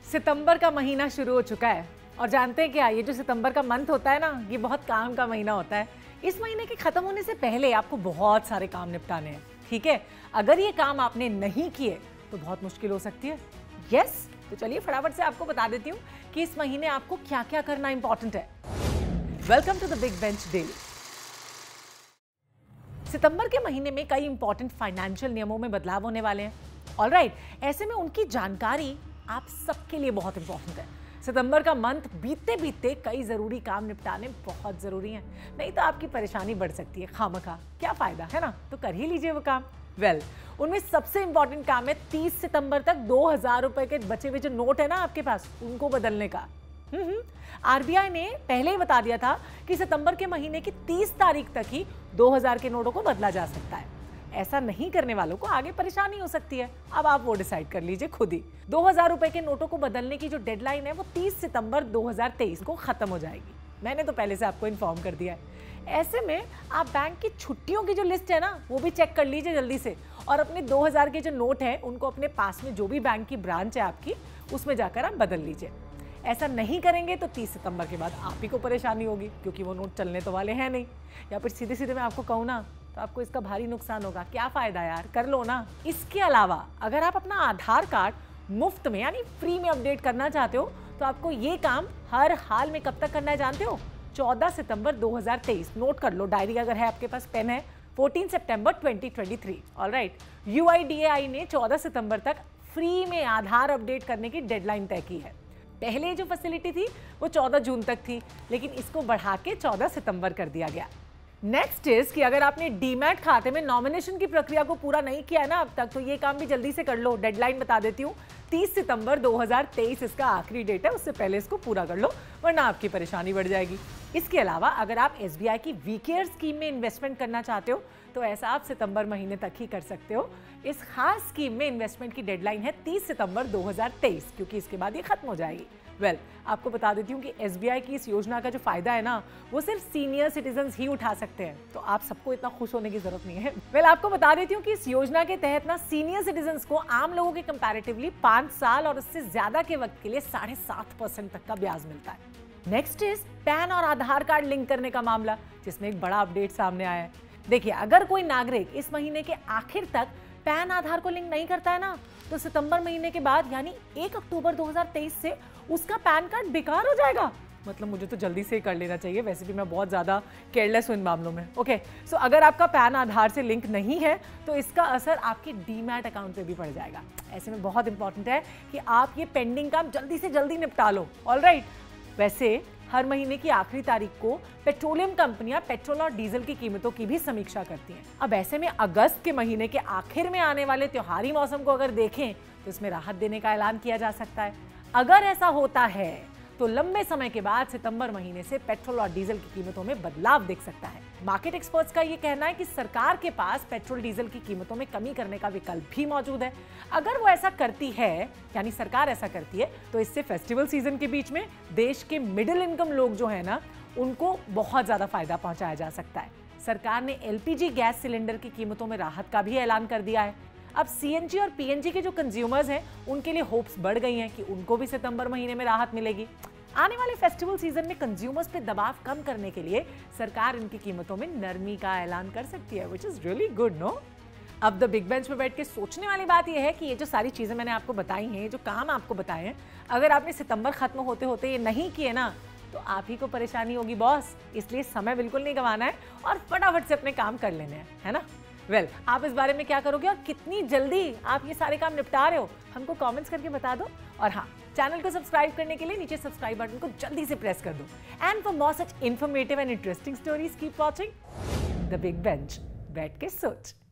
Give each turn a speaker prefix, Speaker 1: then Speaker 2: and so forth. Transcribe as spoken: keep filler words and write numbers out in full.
Speaker 1: सितंबर का महीना शुरू हो चुका है और जानते हैं क्या, ये जो सितंबर का मंथ होता है ना, ये बहुत काम का महीना होता है। इस महीने के खत्म होने से पहले आपको बहुत सारे काम निपटाने हैं, ठीक है। अगर ये काम आपने नहीं किए तो बहुत मुश्किल हो सकती है। यस, तो चलिए फटाफट से आपको बता देती हूँ कि इस महीने आपको क्या क्या करना इंपॉर्टेंट है। Welcome to the big bench daily. सितंबर के महीने में कई इंपॉर्टेंट फाइनेंशियल नियमों में बदलाव होने वाले हैं। ऑलराइट, ऐसे में उनकी जानकारी आप सबके लिए बहुत इंपॉर्टेंट है। सितंबर का मंथ बीतते बीतते कई जरूरी काम निपटाने बहुत जरूरी हैं, नहीं तो आपकी परेशानी बढ़ सकती है खामखा। क्या फायदा है ना, तो कर ही लीजिए वो काम। वेल well, उनमें सबसे इंपॉर्टेंट काम है तीस सितंबर तक दो हजार रुपए के बचे हुए जो नोट है ना आपके पास, उनको बदलने का। आरबीआई ने पहले ही बता दिया था कि सितंबर के महीने की तीस तारीख तक ही दो हजार के नोटों को बदला जा सकता है। ऐसा नहीं करने वालों को आगे परेशानी हो सकती है। अब आप वो डिसाइड कर लीजिए खुद ही। दो हजार रुपए के नोटों को बदलने की जो डेडलाइन है वो तीस सितंबर दो हजार तेईस को खत्म हो जाएगी। मैंने तो पहले से आपको इन्फॉर्म कर दिया है। ऐसे में आप बैंक की छुट्टियों की जो लिस्ट है ना, वो भी चेक कर लीजिए जल्दी से, और अपने दो हजार के जो नोट हैं उनको अपने पास में जो भी बैंक की ब्रांच है आपकी, उसमें जाकर आप बदल लीजिए। ऐसा नहीं करेंगे तो तीस सितंबर के बाद आप ही को परेशानी होगी, क्योंकि वो नोट चलने तो वाले हैं नहीं। या फिर सीधे सीधे मैं आपको कहूँ ना, तो आपको इसका भारी नुकसान होगा। क्या फायदा यार, कर लो ना। इसके अलावा अगर आप अपना आधार कार्ड मुफ्त में यानी फ्री में अपडेट करना चाहते हो, तो आपको ये काम हर हाल में कब तक करना है जानते हो? चौदह सितंबर दो हजार तेईस। नोट कर लो, डायरी अगर है आपके पास, पेन है। चौदह सितंबर दो हज़ार तेईस। ऑलराइट, यूआईडीएआई ने चौदह सितंबर तक फ्री में आधार अपडेट करने की डेडलाइन तय की है। पहले जो फैसिलिटी थी वो चौदह जून तक थी, लेकिन इसको बढ़ा के चौदह सितंबर कर दिया गया। नेक्स्ट इज कि अगर आपने डीमैट खाते में नॉमिनेशन की प्रक्रिया को पूरा नहीं किया है ना अब तक, तो ये काम भी जल्दी से कर लो। डेडलाइन बता देती हूँ, तीस सितंबर दो हजार तेईस इसका आखिरी डेट है। उससे पहले इसको पूरा कर लो, वरना आपकी परेशानी बढ़ जाएगी। इसके अलावा अगर आप एसबीआई की वीकेयर स्कीम में इन्वेस्टमेंट करना चाहते हो, तो ऐसा आप सितंबर महीने तक ही कर सकते हो। इस खास स्कीम में इन्वेस्टमेंट की डेडलाइन है तीस सितंबर दो हजार तेईस, क्योंकि इसके बाद ये खत्म हो जाएगी। वेल well, आपको बता देती हूँ कि एसबीआई की इस योजना का जो फायदा है ना, वो सिर्फ सीनियर सिटीजन्स ही उठा सकते हैं, तो आप सबको इतना खुश होने की जरूरत नहीं है। वेल well, आपको बता देती हूँ कि इस योजना के तहत ना सीनियर सिटीजन्स को आम लोगों के कंपैरेटिवली पांच साल और उससे ज्यादा के वक्त के लिए साढ़े सात परसेंट तक का ब्याज मिलता है। नेक्स्ट इज पैन और आधार कार्ड लिंक करने का मामला, जिसमें एक बड़ा अपडेट सामने आया है। देखिए, अगर कोई नागरिक इस महीने के आखिर तक पैन आधार को लिंक नहीं करता है ना, तो सितंबर महीने के बाद यानी एक अक्टूबर दो हजार तेईस से उसका पैन कार्ड बेकार हो जाएगा। मतलब मुझे तो जल्दी से ही कर लेना चाहिए, वैसे भी मैं बहुत ज़्यादा केयरलेस हूँ इन मामलों में। ओके, सो अगर आपका पैन आधार से लिंक नहीं है, तो इसका असर आपके डीमैट अकाउंट पे भी पड़ जाएगा। ऐसे में बहुत इंपॉर्टेंट है कि आप ये पेंडिंग काम जल्दी से जल्दी निपटा लो। ऑलराइट, वैसे हर महीने की आखिरी तारीख को पेट्रोलियम कंपनियां पेट्रोल और डीजल की कीमतों की भी समीक्षा करती हैं। अब ऐसे में अगस्त के महीने के आखिर में आने वाले त्योहारी मौसम को अगर देखें, तो इसमें राहत देने का ऐलान किया जा सकता है। अगर ऐसा होता है तो लंबे समय के बाद सितंबर महीने से पेट्रोल और डीजल की कीमतों में बदलाव दिख सकता है। मार्केट एक्सपर्ट्स का ये कहना है कि सरकार के पास पेट्रोल डीजल की कीमतों में कमी करने का विकल्प भी मौजूद है। अगर वो ऐसा करती है, यानी सरकार ऐसा करती है, तो इससे फेस्टिवल सीजन के बीच में देश के मिडिल इनकम लोग जो है ना, उनको बहुत ज्यादा फायदा पहुंचाया जा सकता है। सरकार ने एलपीजी गैस सिलेंडर की कीमतों में राहत का भी ऐलान कर दिया है। अब सीएनजी और पीएनजी के जो कंज्यूमर्स हैं, उनके लिए होप्स बढ़ गई हैं कि उनको भी सितंबर महीने में राहत मिलेगी। आने वाले फेस्टिवल सीजन में कंज्यूमर्स पे दबाव कम करने के लिए सरकार इनकी कीमतों में नरमी का ऐलान कर सकती है, which is really good, no? अब द बिग बेंच में बैठ के सोचने वाली बात यह है कि ये जो सारी चीजें मैंने आपको बताई हैं, जो काम आपको बताए हैं, अगर आपने सितंबर खत्म होते होते ये नहीं किए ना, तो आप ही को परेशानी होगी बॉस। इसलिए समय बिल्कुल नहीं गंवाना है और फटाफट से अपने काम कर लेने हैं, है ना? वेल well, आप इस बारे में क्या करोगे और कितनी जल्दी आप ये सारे काम निपटा रहे हो, हमको कमेंट्स करके बता दो। और हाँ, चैनल को सब्सक्राइब करने के लिए नीचे सब्सक्राइब बटन को जल्दी से प्रेस कर दो। And for more such informative and interesting stories, keep watching the big bench. बैठ के सोच।